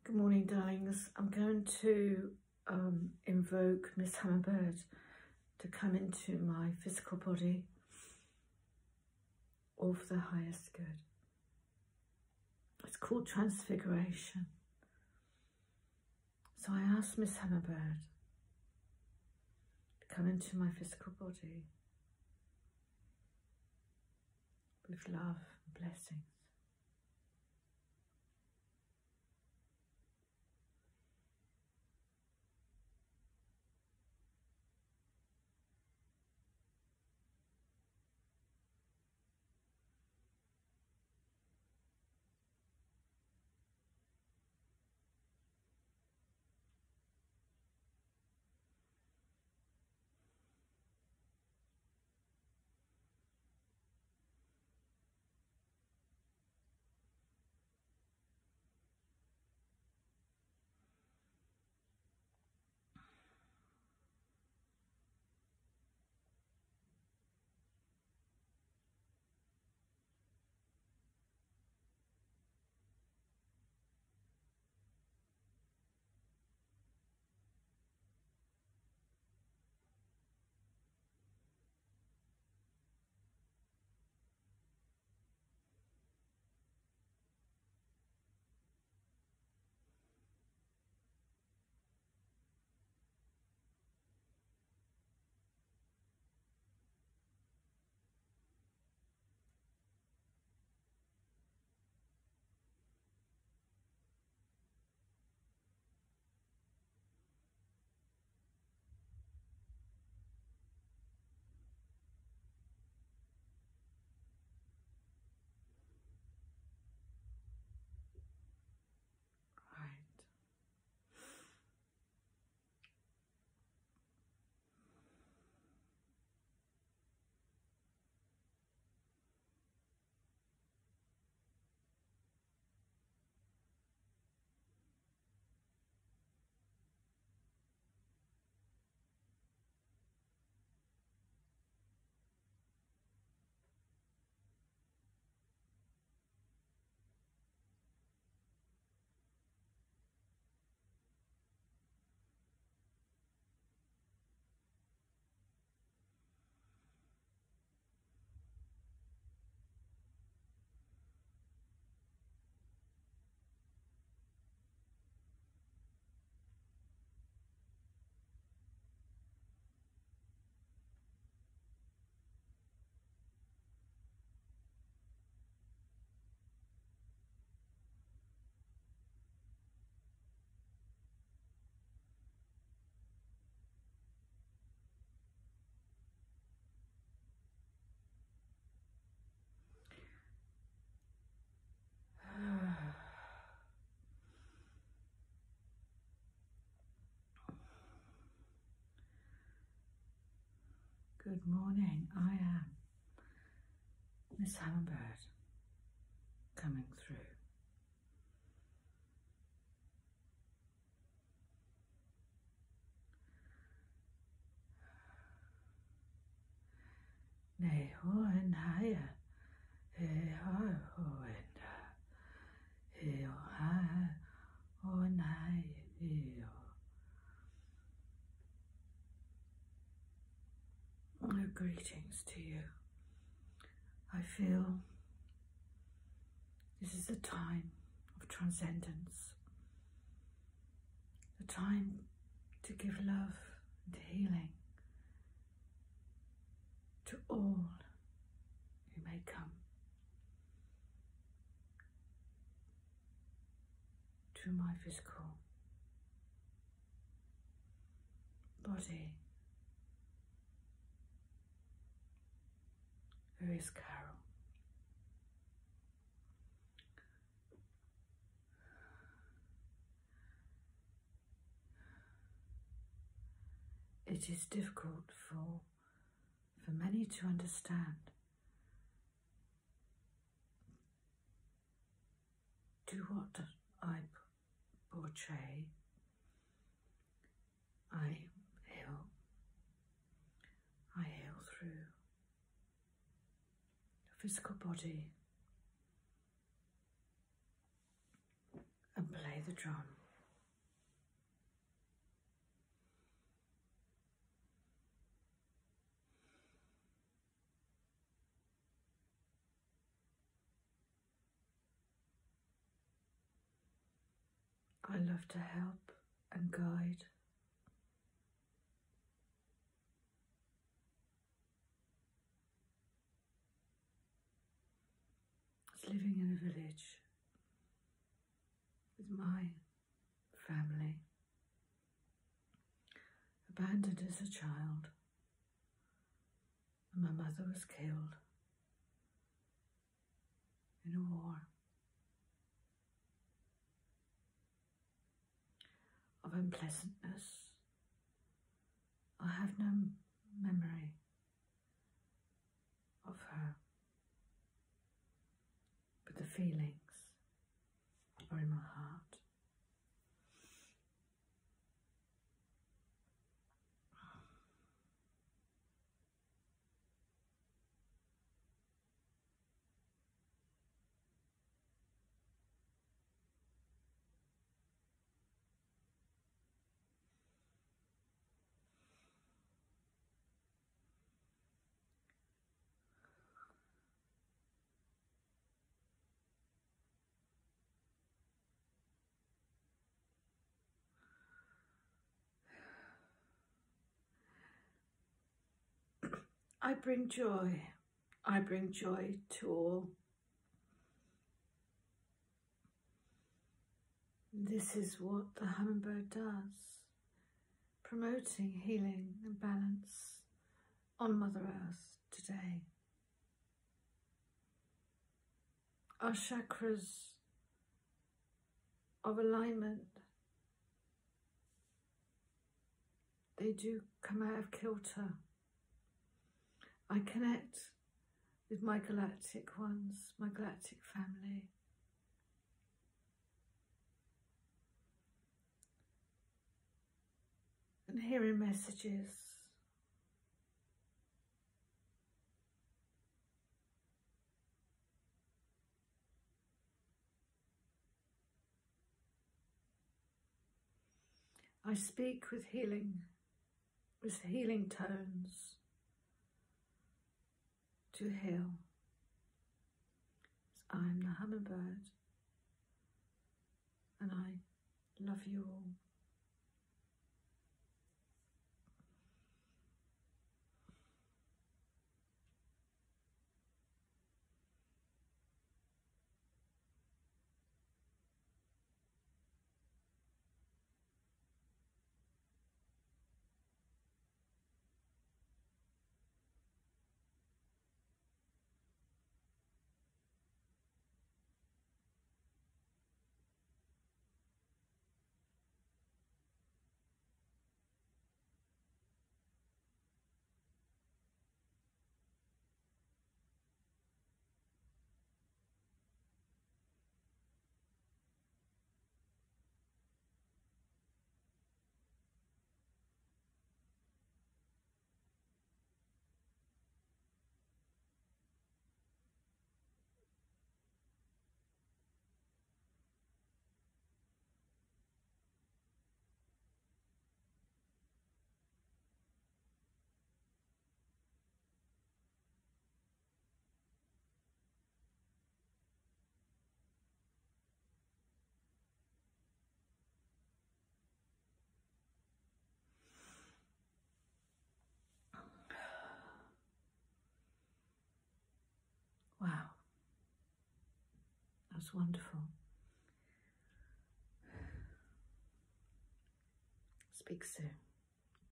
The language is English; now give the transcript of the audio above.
Good morning, darlings. I'm going to invoke Miss Hummingbird to come into my physical body, all for the highest good. It's called transfiguration. So I ask Miss Hummingbird to come into my physical body with love and blessings. Good morning. I am Miss Hummingbird coming through. Nay ho and higher, hey ho and hey ho high, ho and high, hey ho. Greetings to you. I feel this is a time of transcendence, a time to give love and healing to all who may come to my physical body. Who is Carol? It is difficult for many to understand to what I portray. I heal through physical body and play the drum. I love to help and guide. I was living in a village with my family, abandoned as a child, and my mother was killed in a war of unpleasantness. I have no memory of her, but the feelings are in my heart. I bring joy. I bring joy to all. This is what the hummingbird does, promoting healing and balance on Mother Earth today. Our chakras of alignment, they do come out of kilter. I connect with my galactic ones, my galactic family. And hearing messages. I speak with healing tones to heal. I am the hummingbird, and I love you all. Wow, that's wonderful. Speak soon.